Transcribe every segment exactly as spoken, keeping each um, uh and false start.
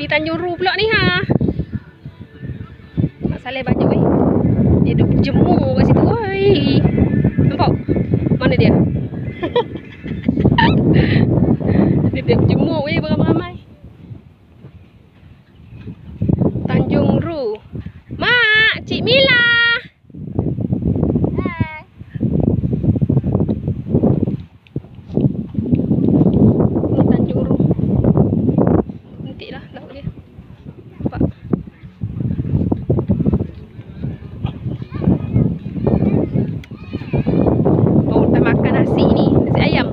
Di Tanjung Ru pula ni ha. Mak Saleh banyak weh. Dia duk berjemur kat situ. Oi. Nampak? Mana dia? Dia duk berjemur weh beramai-ramai. Tanjung Ru. Mak, Cik Mila. Hai. Ni Tanjung Ru. Nantilah laut dia. Nampak? Oh, kita makan nasi ni, nasi ayam.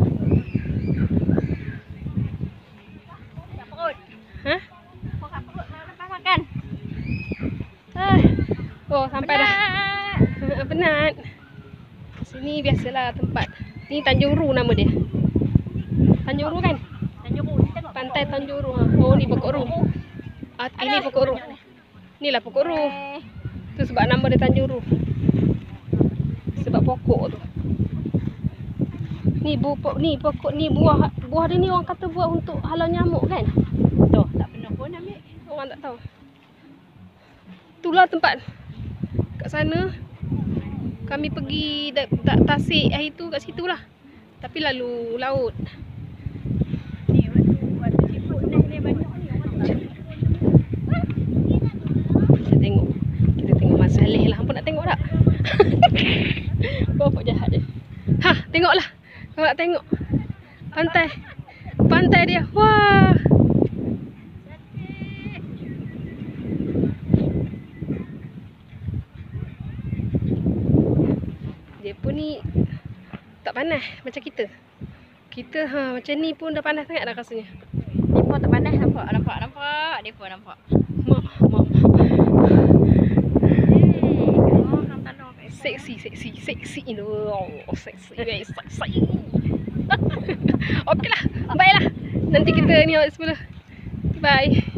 Tak perut. Ha? Tak perut, lepas makan. Oh, sampai dah. Penat. Sini biasalah tempat. Ni Tanjung Ru nama dia. Tanjung Ru kan? Tanjung Ru. Pantai Tanjung Ru. Oh, ni pokok Ru. Ah, ini pokok Ru. Inilah pokok Ru. Tu sebab nama dia Tanjung Ru. Sebab pokok tu. Ni bu ni pokok ni buah buah dia ni orang kata buat untuk halau nyamuk kan? Tuh, tak pernah pun ambil. Orang tak tahu. Itulah tempat. Kat sana kami pergi tak tasik hari tu kat situ lah. Tapi lalu laut. Ni waktu waktu siput dah ni banyak ni orang tu. Kita tengok. Kita tengok Mak Saleh lah. Hampa nak tengok tak? Bapak jahat dia. Ha, tengoklah. Kau nak tengok pantai. Pantai dia. Wah. Dia pun ni tak panas macam kita. Kita ha macam ni pun dah panas sangat dah rasanya. Dia pun tak panas nampak. Nampak nampak. Dia pun nampak. Mak, mak. Hey, seksi, seksi, seksi tu. Oh, seksi guys, seksi. Okeylah, baiklah. Nanti kita ni awak semula. Bye.